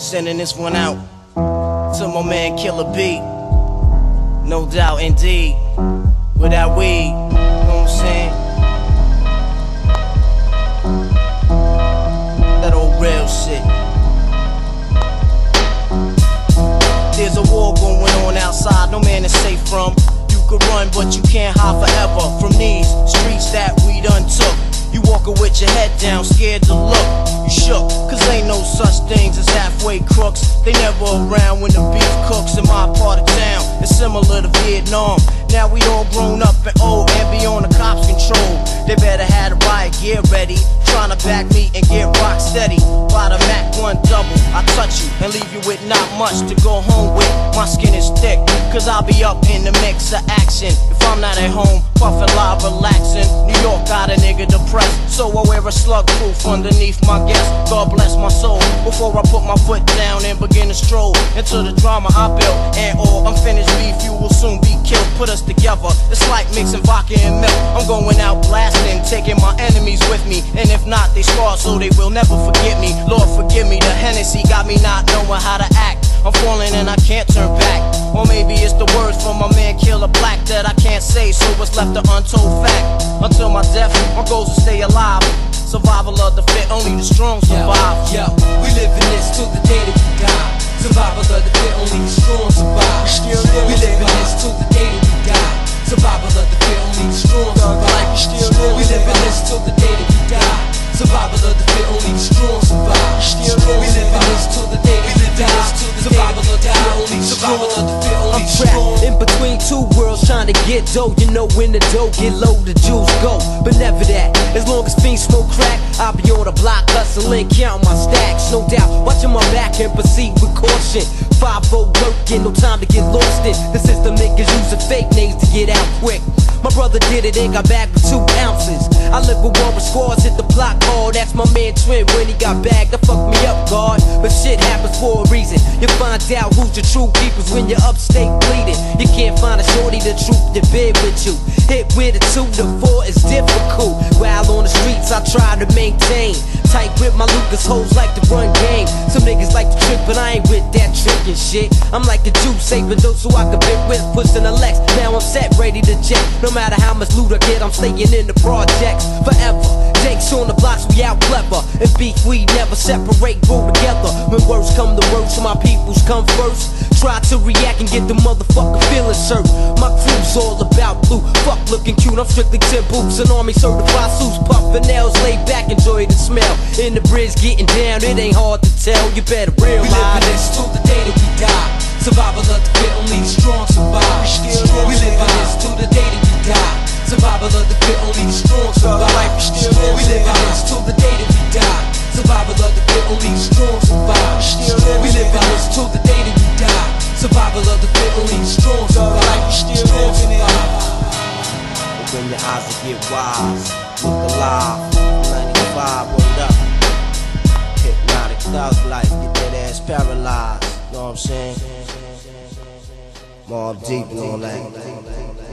Sending this one out to my man Killer B. No doubt indeed. With that weed, you know what I'm saying? That old real shit. There's a war going on outside, no man is safe from. You could run, but you can't hide forever from these streets that we done took. You walking with your head down, scared to look. You shook, cause ain't no such things as halfway crooks. They never around when the beef cooks in my part of town. It's similar to Vietnam. Now we all grown up and old and be on the cops' control. They better have the riot gear ready, trying to back me and get rock steady. By the Mac 1 double, I touch you and leave you with not much to go home with. My skin is thick, cause I'll be up in the mix of action. If I'm not at home, puffin' live, relaxing. New York got a nigga depressed, so I wear a slug proof underneath my guest. God bless my soul, before I put my foot down and begin to stroll into the drama I built. And all unfinished beef, you will soon be killed. Put us together, it's like mixing vodka and milk. I'm going out blasting, taking my enemies with me. And if not, they scarred so they will never forget me. Lord forgive me, the Hennessy got me not knowing how to act. I'm falling and I can't turn back. Or maybe it's the words from my man Killer Black that I can't say, so it's left an untold fact. Until my death, my goals to stay alive. Survival of the fit, only the strong survive. Yo, we live in this till the day that we die. Survival of the fit, only the strong survive. We live in this till the day that we die. Survival of the fit, only the strong survive. We live in this till the day that we die. Survival of the fit, only the strong survive. We live in this till the day that we die. Survival of the fit, only the strong. I'm trapped in between two worlds trying to get dough. You know when the dough get low, the jewels go. But never that. As long as fiends smoke crack, I'll be on the block hustling, counting my stacks. No doubt, watching my back and proceed with caution. 5-0 working, no time to get lost in. The system niggas using fake names to get out quick. My brother did it and got back with 2 ounces. I live with one with squads, hit the block hard. That's my man Twin when he got bagged. That fucked me up, God. But shit happens for a reason. You find out who's the true keepers when you're upstate bleeding. You can't find a shorty the truth to bed with you. Hit with a 2 to 4 is difficult. While on the streets I try to maintain. Tight with my Lucas hoes like to run game. Some niggas like to trick, but I ain't with that trickin' shit. I'm like the Jew, saving those so I can bit with, pushing the Lex. Now I'm set, ready to jet. No matter how much loot I get, I'm staying in the projects forever. Jakes on the blocks, we out clever. And beef, we never separate, roll together. When words come to words, so my peoples come first. Try to react and get the motherfucking feelings hurt. My crew's all about blue, fuck looking cute. I'm strictly 10 boots and army certified suits. Puffin' nails, laid back, enjoy the smell. In the bridge, getting down, it ain't hard to tell. You better realize. We live in this till the day that we die. Survival of the fit, only the strong survive. We live in this till the day that we die. Survival of the fit, only the strong survive. We live in this till the day that we die. Survival of the fit, only the strong survive. We live in this till the day that we die. Survival of the fit, only the strong survive. Open your eyes to get wise. Look alive. 95, word up. Hypnotic thug life, get that ass paralyzed. Know what I'm saying? Mobb deep and all that.